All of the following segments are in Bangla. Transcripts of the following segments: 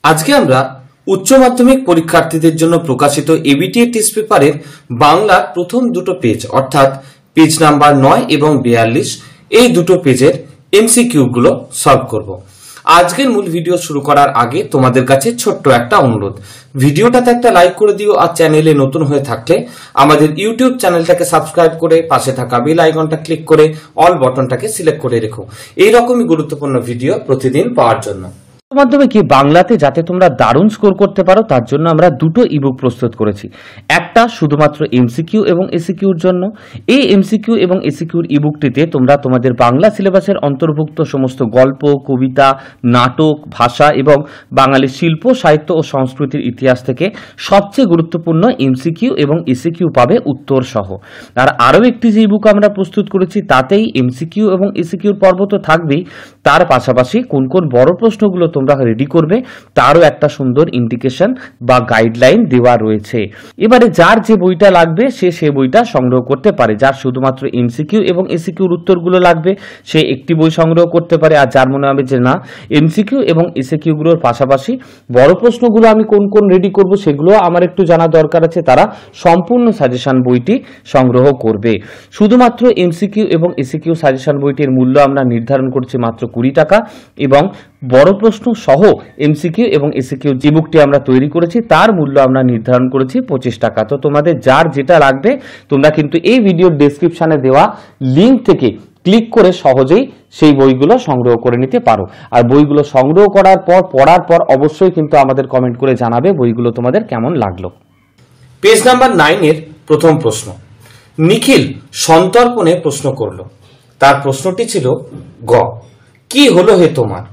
আজকে আমরা উচ্চ মাধ্যমিক পরীক্ষার্থীদের জন্য প্রকাশিত এবিটি টেস্ট পেপারের বাংলার প্রথম দুটো পেজ অর্থাৎ পেজ নাম্বার 9 এবং 42 এই দুটো পেজের এমসিকিউ গুলো সলভ করব। আজকের মূল ভিডিও শুরু করার আগে তোমাদের কাছে ছোট্ট একটা অনুরোধ, ভিডিওটাতে একটা লাইক করে দিও আর চ্যানেলে নতুন হয়ে থাকলে আমাদের ইউটিউব চ্যানেলটাকে সাবস্ক্রাইব করে পাশে থাকা বেল আইকনটা ক্লিক করে অল বাটনটাকে সিলেক্ট করে রেখো এইরকমই গুরুত্বপূর্ণ ভিডিও প্রতিদিন পাওয়ার জন্য। মাধ্যমে কি বাংলাতে যাতে তোমরা দারুণ স্কোর করতে পারো তার জন্য আমরা দুটো ইবুক প্রস্তুত করেছি। একটা শুধুমাত্র এমসিকিউ এবং এসিকিউর জন্য। এই এমসিকিউ এবং এসিকিউর ইবুকটিতে তোমরা তোমাদের বাংলা সিলেবাসের অন্তর্ভুক্ত সমস্ত গল্প, কবিতা, নাটক, ভাষা এবং বাঙালির শিল্প, সাহিত্য ও সংস্কৃতির ইতিহাস থেকে সবচেয়ে গুরুত্বপূর্ণ এমসিকিউ এবং এসিকিউ পাবে উত্তর সহ। আর আরও একটি যে ইবুক আমরা প্রস্তুত করেছি তাতেই এমসিকিউ এবং এসিকিউর পর্ব তো থাকবেই, তার পাশাপাশি কোন কোন বড় প্রশ্নগুলো তোমরা রেডি করবে তারও একটা সুন্দর ইন্ডিকেশন বা গাইডলাইন দেওয়া রয়েছে। এবারে যার যে বইটা লাগবে সে বইটা সংগ্রহ করতে পারে। যার শুধুমাত্র এমসিকিউ এবং এসিকিউর উত্তরগুলো লাগবে সে একটি বই সংগ্রহ করতে পারে, আর যার মনে হবে যে না এমসিকিউ এবং এসিকিউ গুলোর পাশাপাশি বড় প্রশ্নগুলো আমি কোন কোন রেডি করব সেগুলো আমার একটু জানা দরকার আছে, তারা সম্পূর্ণ সাজেশন বইটি সংগ্রহ করবে। শুধুমাত্র এমসিকিউ এবং এসিকিউ সাজেশন বইটির মূল্য আমরা নির্ধারণ করছি মাত্র 20 টাকা এবং বড় প্রশ্ন সহ এমসিকিউ এবং এসিকিউ যে বুকটি আমরা তৈরি করেছি তার মূল্য আমরা নির্ধারণ করেছি 25 টাকা। তো তোমাদের যার যেটা লাগবে তোমরা কিন্তু এই ভিডিওর ডেসক্রিপশনে দেওয়া লিঙ্ক থেকে ক্লিক করে সহজেই সেই বইগুলো সংগ্রহ করে নিতে পারো। আর বইগুলো সংগ্রহ করার পর পড়ার পর অবশ্যই কিন্তু আমাদের কমেন্ট করে জানাবে বইগুলো তোমাদের কেমন লাগলো। পেজ নাম্বার 9 এর প্রথম প্রশ্ন, নিখিল সন্তর্পণে প্রশ্ন করল। তার প্রশ্নটি ছিল গ, কি হলো হে তোমার?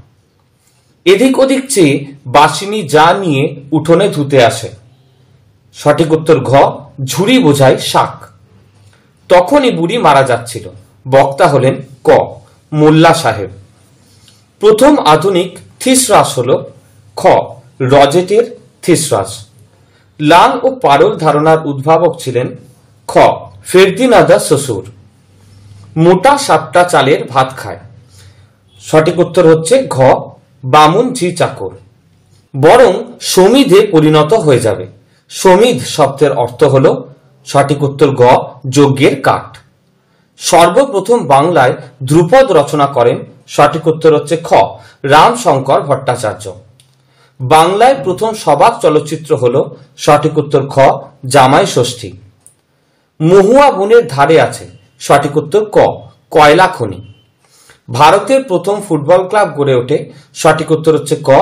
এদিক ওদিক চেয়ে বাসিনী যা নিয়ে উঠোনে ধুতে আসে। সঠিক উত্তর ঘ, ঝুড়ি বোঝাই শাক। তখনই বুড়ি মারা যাচ্ছিল। বক্তা হলেন ক, মোল্লা সাহেব। প্রথম আধুনিক থিসরাস হল খ, রজেটের থিসরাস। লাল ও পারল ধারণার উদ্ভাবক ছিলেন খ, ফেরদিনাদা শ্বশুর। মোটা সাপটা চালের ভাত খায়। সঠিক উত্তর হচ্ছে ঘ, বামুন ঝি চাকর। বরং সমিধে পরিণত হয়ে যাবে। সমিধ শব্দের অর্থ হল সঠিক উত্তর গ, যজ্ঞের কাঠ। সর্বপ্রথম বাংলায় ধ্রুপদ রচনা করেন। সঠিক উত্তর হচ্ছে খ, রামশঙ্কর ভট্টাচার্য। বাংলায় প্রথম সবাক চলচ্চিত্র হল সঠিক উত্তর খ, জামাই ষষ্ঠী। মহুয়া বনের ধারে আছে। সঠিক উত্তর ক, কয়লা খনি। ভারতের প্রথম ফুটবল ক্লাব গড়ে ওঠে। সঠিক উত্তর হচ্ছে ক,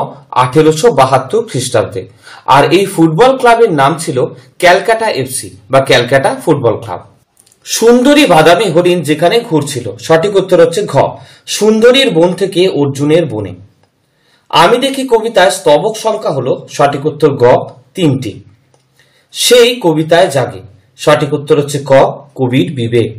1872 খ্রিস্টাব্দে। আর এই ফুটবল ক্লাবের নাম ছিল ক্যালকাটা এফসি বা ক্যালকাটা ফুটবল ক্লাব। সুন্দরী বাদামি হরিণ যেখানে ঘুরছিল। সঠিক উত্তর হচ্ছে ঘ, সুন্দরীর বন থেকে অর্জুনের বনে। আমি দেখি কবিতায় স্তবক সংখ্যা হলো সঠিক উত্তর গ, 3টি। সেই কবিতায় জাগে। সঠিক উত্তর হচ্ছে ক, কবির বিবেক।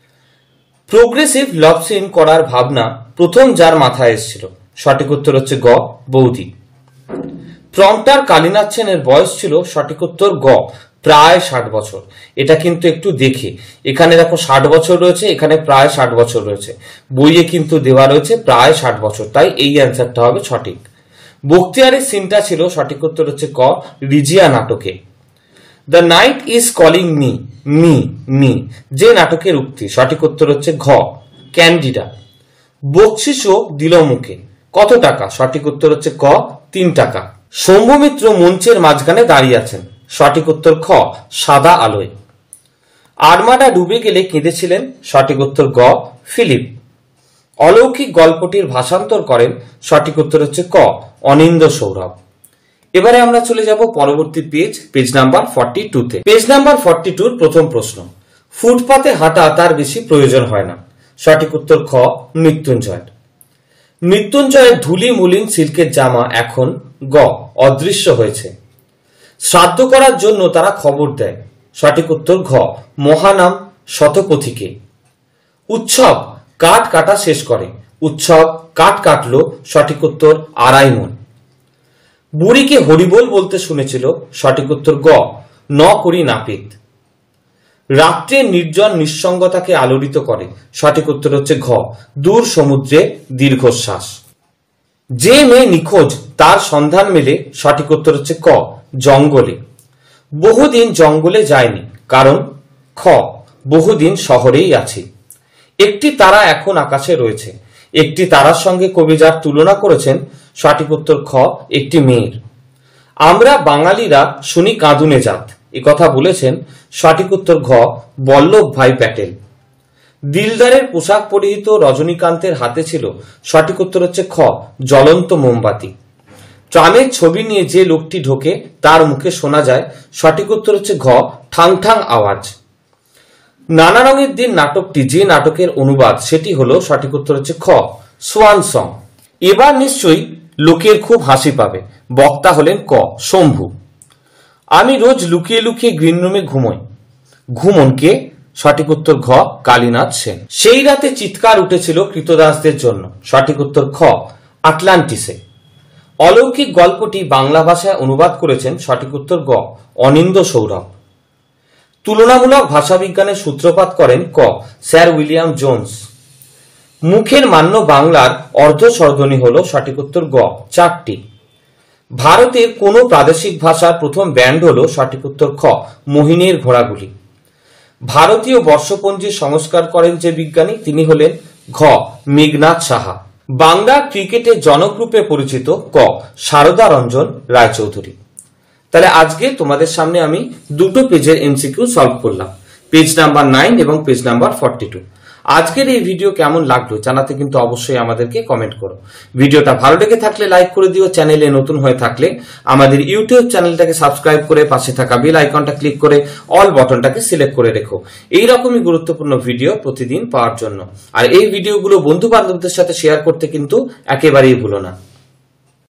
প্রোগ্রেসিভ লাভ সিন করার ভাবনা প্রথম যার মাথায় এসেছিল। সঠিক উত্তর হচ্ছে গ, বৌদি। প্রম্পটার কালীনাথ সেনের বয়স ছিল সঠিক উত্তর গ, প্রায় 60 বছর। এটা কিন্তু একটু দেখে, এখানে দেখো 60 বছর রয়েছে, এখানে প্রায় 60 বছর রয়েছে, বইয়ে কিন্তু দেওয়া রয়েছে প্রায় 60 বছর, তাই এই অ্যান্সারটা হবে সঠিক। বখতিয়ারের সিনটা ছিল সঠিক উত্তর হচ্ছে ক, রিজিয়া নাটকে। The night is calling me, me me যে নাটকের উক্তি। সঠিক উত্তর হচ্ছে ঘ, ক্যান্ডিডা। বকশিসও দিল মুখে। কত টাকা? সঠিক উত্তর হচ্ছে ক, 3 টাকা। শম্ভুমিত্র মঞ্চের মাঝখানে দাঁড়িয়ে আছেন। সঠিক উত্তর খ, সাদা আলোয়। আর্মাডা ডুবে গেলে কেঁদেছিলেন। সঠিক উত্তর গ, ফিলিপ। অলৌকিক গল্পটির ভাষান্তর করেন। সঠিক উত্তর হচ্ছে ক, অনিন্দ্য সৌরভ। এবারে আমরা চলে যাব পরবর্তী পেজ নাম্বার 42-তে। পেজ নাম্বার 42-র প্রথম প্রশ্ন, ফুটপাতে হাঁটা তার বেশি প্রয়োজন হয় না। সঠিক উত্তর খ, মৃত্যুঞ্জয়। মৃত্যুঞ্জয়ের ধুলি মলিন সিল্কের জামা এখন গ, অদৃশ্য হয়েছে। শ্রাদ্ধ করার জন্য তারা খবর দেয়। সঠিক উত্তর ঘ, মহানাম শতপথীকে। উৎসব কাঠ কাটা শেষ করে। উৎসব কাঠ কাটলো। সঠিক উত্তর 2.5 মণ। বুড়িকে হরিবোল বলতে শুনেছিল। সঠিক উত্তর গ, ন করি নাপিত। রাত্রে নির্জন নিঃসঙ্গতাকে আলোড়িত করে। সঠিক উত্তর হচ্ছে ঘ, দূর সমুদ্রে দীর্ঘশ্বাস। যে মেয়ে নিখোঁজ তার সন্ধান মেলে সঠিক উত্তর হচ্ছে ক জঙ্গলে। বহুদিন জঙ্গলে যায়নি কারণ খ বহুদিন শহরেই আছে। একটি তারা এখন আকাশে রয়েছে। একটি তারার সঙ্গে কবি যার তুলনা করেছেন সঠিক উত্তর খ একটি মেয়ের। আমরা বাঙালিরা শুনি কাঁদুনে জাত এ কথা বলেছেন সঠিক উত্তর ঘ বল্লভ ভাই প্যাটেল। দিলদারের পোশাক পরিহিত রজনীকান্তের হাতে ছিল সঠিক উত্তর হচ্ছে খ জ্বলন্ত মোমবাতি। ট্রামের ছবি নিয়ে যে লোকটি ঢোকে তার মুখে শোনা যায় সঠিক উত্তর হচ্ছে ঘ ঠাং ঠাং আওয়াজ। নানা রঙের দিন নাটকটি যে নাটকের অনুবাদ সেটি হলো সঠিক উত্তর হচ্ছে খ সোয়ান সং। এবার নিশ্চয়ই লোকের খুব হাসি পাবে, বক্তা হলেন ক শম্ভু। আমি রোজ লুকিয়ে লুকিয়ে গ্রিন রুমে ঘুমোই। ঘুমন কে? সঠিক উত্তর ঘ কালীনাথ সেন। সেই রাতে চিৎকার উঠেছিল কৃতদাসদের জন্য সঠিক উত্তর খ আটলান্টিসে। অলৌকিক গল্পটি বাংলা ভাষায় অনুবাদ করেছেন সঠিক উত্তর গ অনিন্দ্য সৌরভ। তুলনামূলক ভাষাবিজ্ঞানের সূত্রপাত করেন ক স্যার উইলিয়াম জোন্স। মুখের মান্য বাংলার অর্ধ স্বরধ্বনি হল সঠিক উত্তর গ 4টি। ভারতের কোন প্রাদেশিক ভাষার প্রথম ব্যান্ড হল সঠিক উত্তর খ মোহিনীর ঘোড়াগুলি। ভারতীয় বর্ষপঞ্জির সংস্কার করেন যে বিজ্ঞানী তিনি হলেন ঘ মেঘনাথ সাহা। বাংলা ক্রিকেটের জনক রূপে পরিচিত ক সারদা রঞ্জন রায়চৌধুরী। তাহলে আজকে তোমাদের সামনে আমি দুটো পেজের এমসিকিউ সলভ করলাম, পেজ নাম্বার 9 এবং পেজ নাম্বার 42। আজকের এই ভিডিও কেমন লাগলো জানাতে কিন্তু অবশ্যই আমাদেরকে কমেন্ট করো। ভিডিওটা ভালো লেগে থাকলে লাইক করে দিও। চ্যানেলে নতুন হয়ে থাকলে আমাদের ইউটিউব চ্যানেলটাকে সাবস্ক্রাইব করে পাশে থাকা বেল আইকনটা ক্লিক করে অল বাটনটাকে সিলেক্ট করে রেখো এইরকমই গুরুত্বপূর্ণ ভিডিও প্রতিদিন পাওয়ার জন্য। আর এই ভিডিওগুলো বন্ধু বান্ধবদের সাথে শেয়ার করতে কিন্তু একেবারেই ভুলো না।